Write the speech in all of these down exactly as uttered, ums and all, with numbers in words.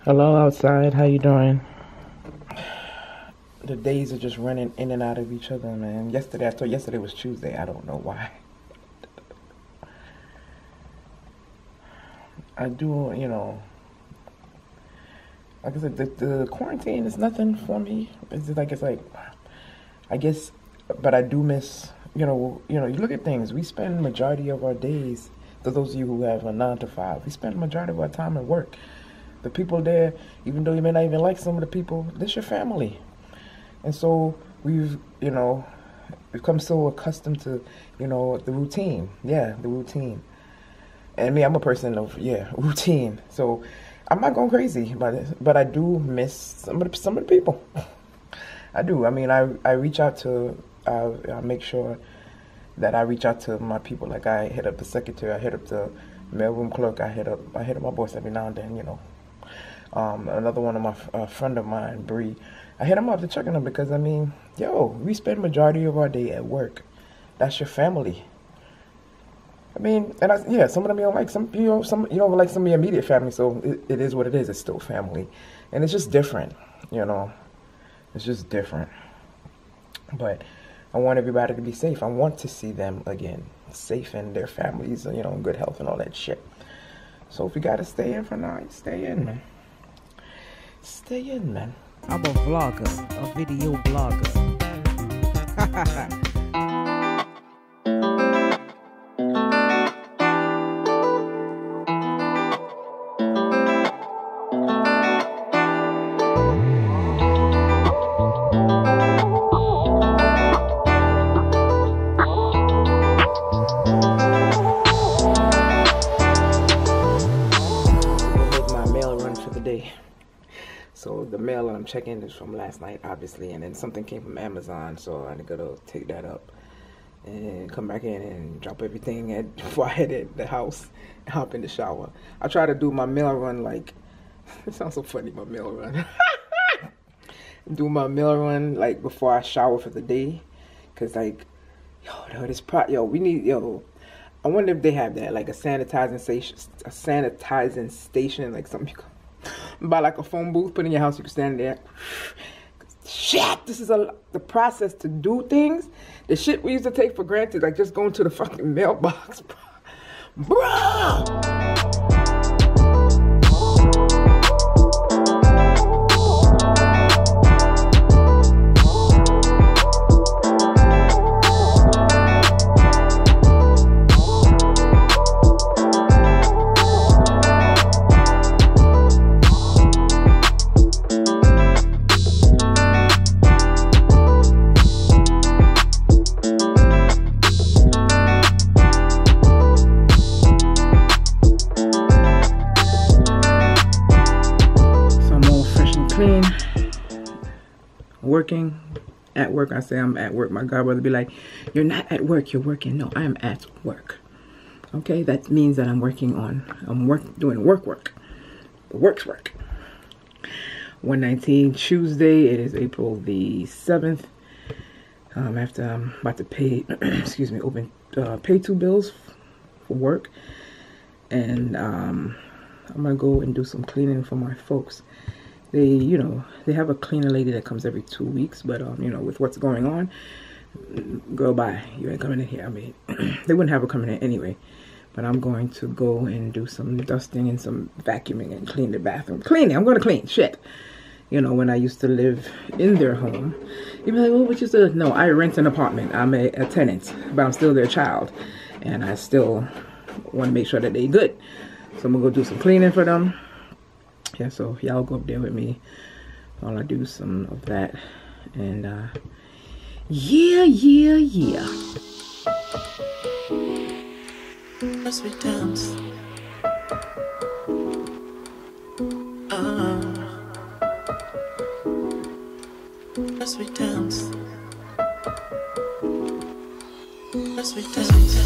Hello outside, how you doing? The days are just running in and out of each other, man. Yesterday, I thought yesterday was Tuesday. I don't know why. I do, you know, like I said, the, the quarantine is nothing for me. It's just like, it's like, I guess, but I do miss, you know, you know, you look at things. We spend majority of our days, to those of you who have a nine to five, we spend majority of our time at work. The people there, even though you may not even like some of the people, this your family. And so we've, you know, become so accustomed to, you know, the routine. Yeah, the routine. And me, I'm a person of, yeah, routine. So I'm not going crazy about it, but I do miss some of the, some of the people. I do. I mean, I, I reach out to, I, I make sure that I reach out to my people. Like I hit up the secretary, I hit up the mailroom clerk, I hit up, I hit up my boss every now and then, you know. Um, another one of my uh, friend of mine, Bree, I hit him up to check on him because, I mean, yo, we spend majority of our day at work. That's your family. I mean, and I, yeah, some of them you don't like, some you know, some you don't like some of your immediate family, so it, it is what it is. It's still family, and it's just different, you know. It's just different. But I want everybody to be safe. I want to see them again, safe in their families, you know, in good health and all that shit. So if you gotta stay in for now, stay in, man. Stay in, man. I'm a vlogger, a video blogger. So the mail that I'm checking is from last night, obviously, and then something came from Amazon, so I gotta take that up and come back in and drop everything at, before I head at the house and hop in the shower. I try to do my mail run like, it sounds so funny, my mail run. Do my mail run like before I shower for the day, cause like, yo, this pro, yo, we need, yo, I wonder if they have that, like a sanitizing station, a sanitizing station, like something you call. Buy like a phone booth, put in your house, you can stand there. Shit, this is a the process to do things. The shit we used to take for granted, like just going to the fucking mailbox, bruh. Clean, working, at work. I say I'm at work. My godbrother be like, you're not at work, you're working. No, I am at work. Okay, that means that I'm working on, I'm work doing work work. The work's work. one nineteen Tuesday, it is April the seventh. Um, after I'm about to pay, excuse me, open, uh, pay two bills for work. And um, I'm gonna go and do some cleaning for my folks. They, you know, they have a cleaner lady that comes every two weeks, but, um, you know, with what's going on, girl, bye. You ain't coming in here. I mean, they wouldn't have her coming in anyway, but I'm going to go and do some dusting and some vacuuming and clean the bathroom. Cleaning, I'm going to clean, shit. You know, when I used to live in their home, you'd be like, well, what you said? No, I rent an apartment. I'm a, a tenant, but I'm still their child, and I still want to make sure that they're good. So I'm going to go do some cleaning for them. Yeah, so y'all go up there with me while I do some of that. And uh yeah, yeah, yeah. As we dance, uh, as we dance, as we dance.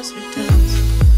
as we dance.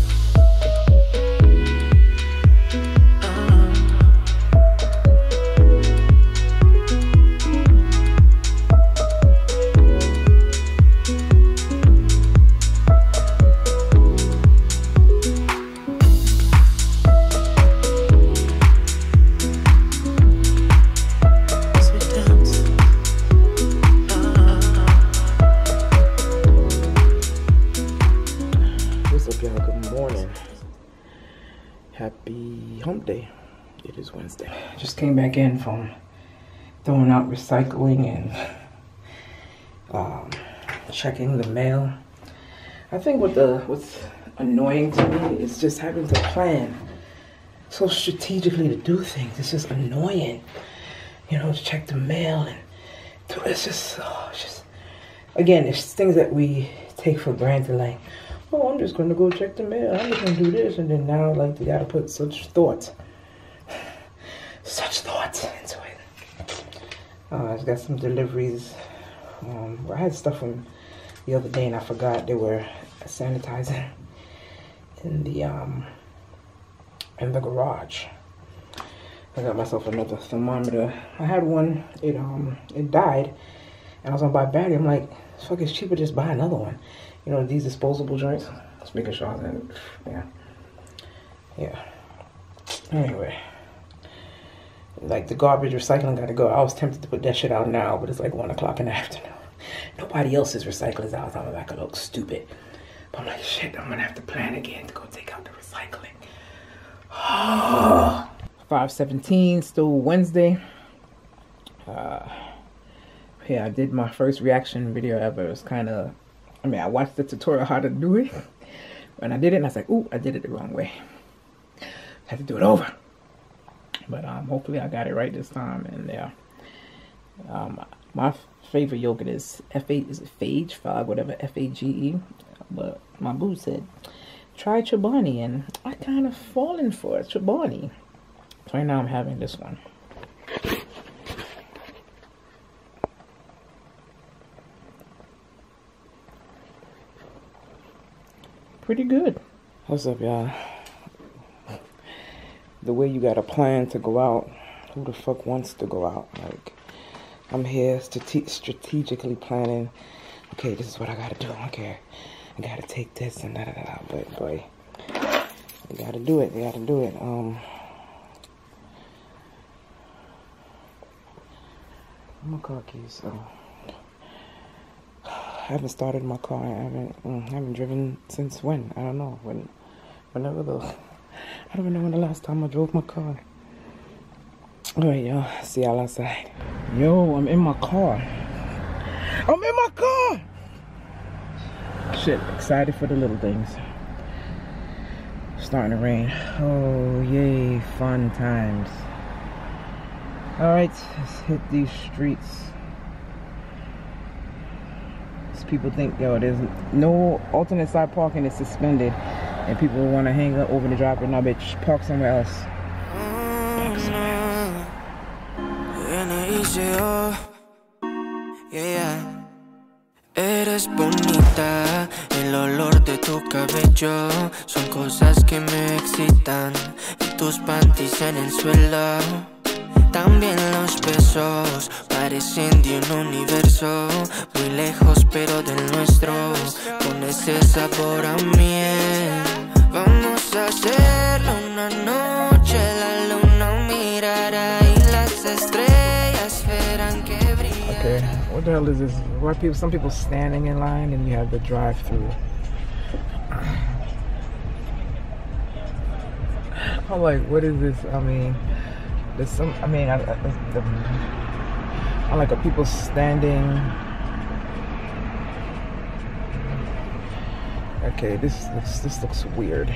Happy hump day. It is Wednesday. Just came back in from throwing out recycling and um, checking the mail. I think what the what's annoying to me is just having to plan so strategically to do things. It's just annoying, you know, to check the mail and do, it's just, oh, it's just again, it's things that we take for granted, like, oh, I'm just gonna go check the mail. I'm just gonna do this, and then now, like, you gotta put such thought, such thought into it. Uh, I got some deliveries. Um, I had stuff from the other day, and I forgot they were sanitizing in the um in the garage. I got myself another thermometer. I had one. It um it died, and I was gonna buy a battery. I'm like, fuck, it's cheaper just buy another one. You know, these disposable joints. Just making sure that, yeah. Yeah. Anyway. Like the garbage recycling gotta go. I was tempted to put that shit out now, but it's like one o'clock in the afternoon. Nobody else's recycling's out. I'm like, I look stupid. But I'm like, shit, I'm gonna have to plan again to go take out the recycling. five seventeen, still Wednesday. Uh, yeah, I did my first reaction video ever. It was kind of, I mean, I watched the tutorial how to do it, and I did it, and I was like, ooh, I did it the wrong way. I had to do it over. But um, hopefully I got it right this time, and yeah. Um, my favorite yogurt is F A, is it Phage, Five, whatever, F A G E. But my boo said, try Chobani, and I kind of fallen for it, Chobani. So right now I'm having this one. Pretty good. What's up, y'all? The way you got a plan to go out, who the fuck wants to go out? Like, I'm here strate strategically planning, okay, this is what I gotta do. Okay, I gotta take this and da da da da. But boy, you gotta do it. You gotta do it. Um, my car keys. So I haven't started my car. I haven't. Mm, I haven't driven since when? I don't know. When, whenever the. I don't even know when the last time I drove my car. All right, y'all. See y'all outside. Yo, I'm in my car. I'm in my car. Shit, excited for the little things. Starting to rain. Oh, yay, fun times. All right, let's hit these streets. These people think, yo, there's no alternate side parking is suspended, and people want to hang up over the driveway. Now, bitch, park somewhere else. Park somewhere else. Yeah. Eres bonita, el olor de tu cabello son cosas que me excitan, y tus panties en el suelo, también los besos parecen de un universo muy lejos pero del nuestro, con ese sabor a miel. Vamos a hacerlo una noche, la luna mirará y las estrellas verán que brilla. Okay, what the hell is this? Why people? Some people standing in line, and you have the drive-through. I'm like, what is this? I mean, there's some. I mean, I, I, the, I'm like, are people standing? Okay, this looks this looks weird.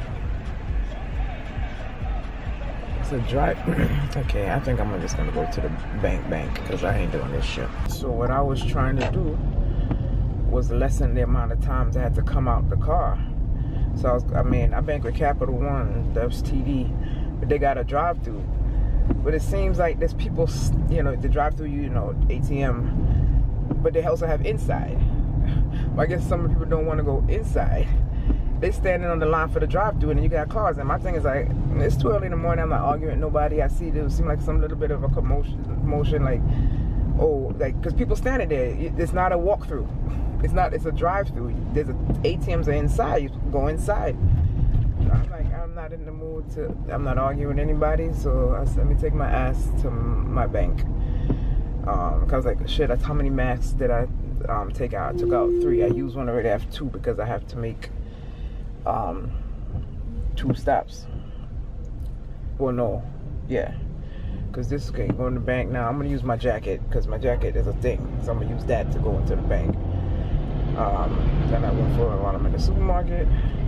It's a drive. Okay, I think I'm just gonna go to the bank bank because I ain't doing this shit. So what I was trying to do was lessen the amount of times I had to come out the car. So I was, I mean, I bank with Capital One, that's T D, but they got a drive-through. But it seems like there's people, you know, the drive-through, you know, A T M, but they also have inside. I guess some people don't want to go inside, they standing on the line for the drive-thru, and you got cars. And my thing is like, it's too early in the morning. I'm not arguing with nobody. I see there seem like some little bit of a commotion, commotion like, oh, like, because people standing there. It's not a walk-through. It's not. It's a drive-through. There's a, A T Ms are inside. You go inside. I'm like, I'm not in the mood to. I'm not arguing with anybody. So I said, let me take my ass to my bank. Um, cause I was like, shit. That's how many masks did I um, take out? I took out three. I used one already. I have two because I have to make um, two stops. Well, no, yeah. Cause this okay, going to the bank now. I'm gonna use my jacket because my jacket is a thing. So I'm gonna use that to go into the bank. Um, then I went for it while I'm in the supermarket.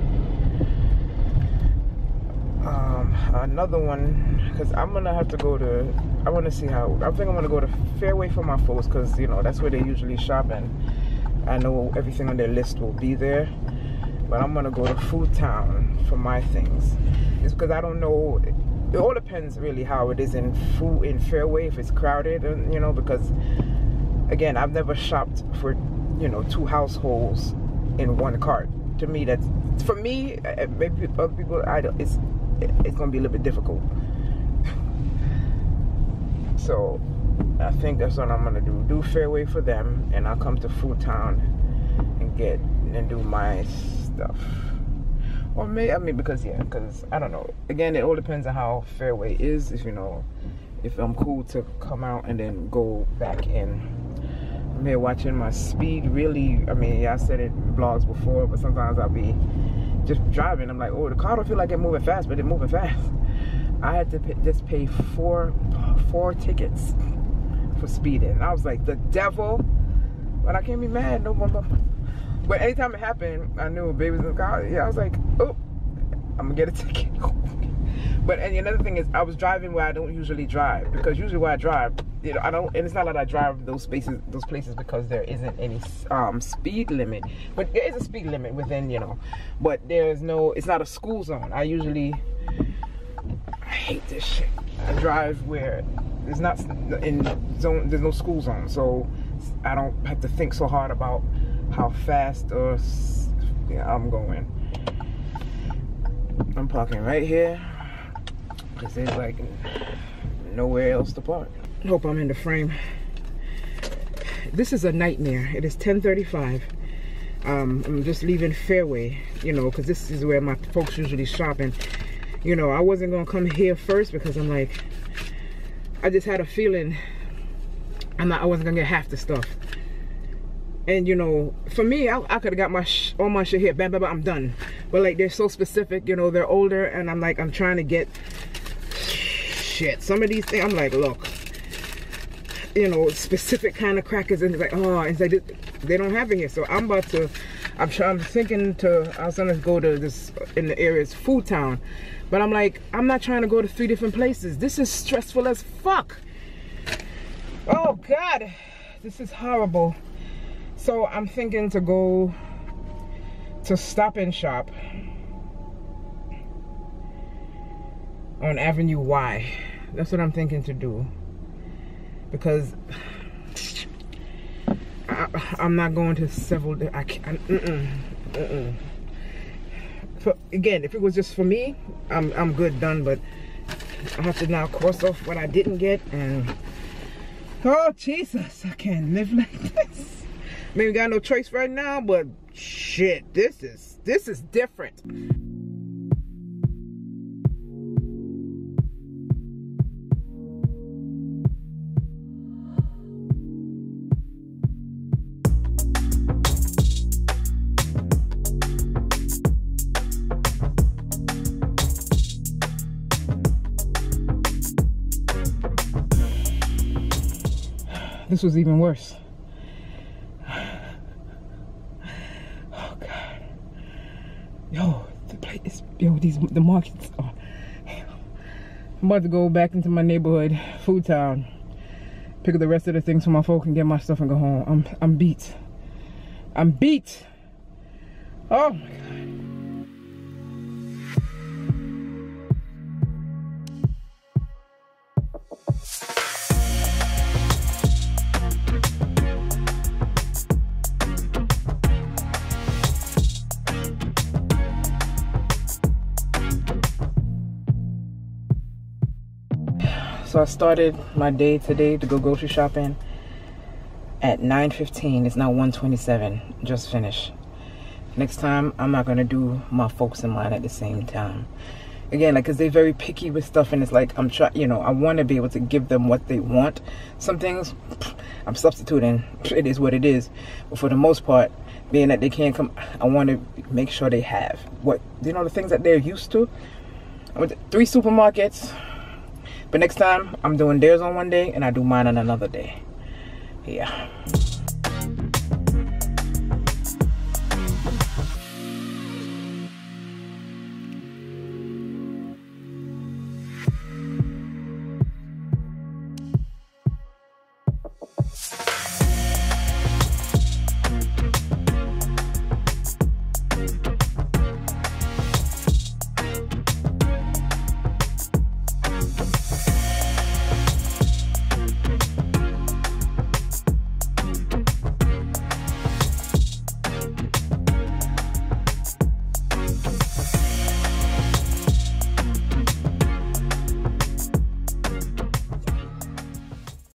Um, another one, because I'm gonna have to go to, I want to see how, I think I'm gonna go to Fairway for my folks, because you know that's where they usually shop, and I know everything on their list will be there. But I'm gonna go to Food Town for my things. It's because I don't know, it all depends really how it is in food in Fairway, if it's crowded, and you know, because again, I've never shopped for, you know, two households in one cart. To me, that's, for me, maybe other people, I don't, it's it's gonna be a little bit difficult. So I think that's what I'm gonna do. Do Fairway for them, and I'll come to Food Town and get and do my stuff. Or maybe, I mean, because yeah, because I don't know. Again, it all depends on how Fairway is. If you know, if I'm cool to come out and then go back in. I'm here watching my speed. Really, I mean, yeah, I said it in blogs before, but sometimes I'll be just driving. I'm like, oh, the car don't feel like it's moving fast, but it's moving fast. I had to pay, just pay four four tickets for speeding. And I was like, the devil. But I can't be mad. No more. But anytime it happened, I knew baby was in the car. Yeah, I was like, oh, I'm gonna get a ticket. But and another thing is, I was driving where I don't usually drive, because usually where I drive, you know, I don't, and it's not like I drive those spaces, those places because there isn't any um, speed limit. But there is a speed limit within, you know, but there's no, it's not a school zone. I usually, I hate this shit. I drive where there's not in zone, there's no school zone, so I don't have to think so hard about how fast or yeah, I'm going. I'm parking right here because there's like nowhere else to park. Hope I'm in the frame. This is a nightmare. It is ten thirty-five. Um, I'm just leaving Fairway, you know, because this is where my folks usually shop. And, you know, I wasn't going to come here first because I'm like, I just had a feeling I'm not, I wasn't going to get half the stuff. And, you know, for me, I, I could have got my sh all my shit here. Bam, bam, bam, I'm done. But, like, they're so specific, you know, they're older. And I'm like, I'm trying to get shit. Some of these things, I'm like, look, you know, specific kind of crackers. And it's like, oh, and they, they don't have it here. So I'm about to, I'm, I'm thinking to, I was going to go to this, in the area, it's Food Town. But I'm like, I'm not trying to go to three different places. This is stressful as fuck. Oh, God. This is horrible. So I'm thinking to go to Stop and Shop on Avenue Y. That's what I'm thinking to do, because I, I'm not going to several. I can't. Mm-mm, mm-mm. For, again, if it was just for me, I'm I'm good, done. But I have to now cross off what I didn't get, and oh Jesus, I can't live like this. Maybe got no choice right now, but shit, this is this is different. This was even worse. Yo, the place, yo, these the markets are. I'm about to go back into my neighborhood, Food Town, pick up the rest of the things for my folk and get my stuff and go home. I'm I'm beat. I'm beat. Oh my God. so I started my day today to go grocery shopping at nine fifteen. It's now one twenty-seven. Just finished. Next time, I'm not going to do my folks and mine at the same time. Again, like, because they're very picky with stuff, and it's like, I'm trying, you know, I want to be able to give them what they want. Some things, I'm substituting. It is what it is. But for the most part, being that they can't come, I want to make sure they have what, you know, the things that they're used to. I went to three supermarkets. But next time, I'm doing theirs on one day, and I do mine on another day. Yeah.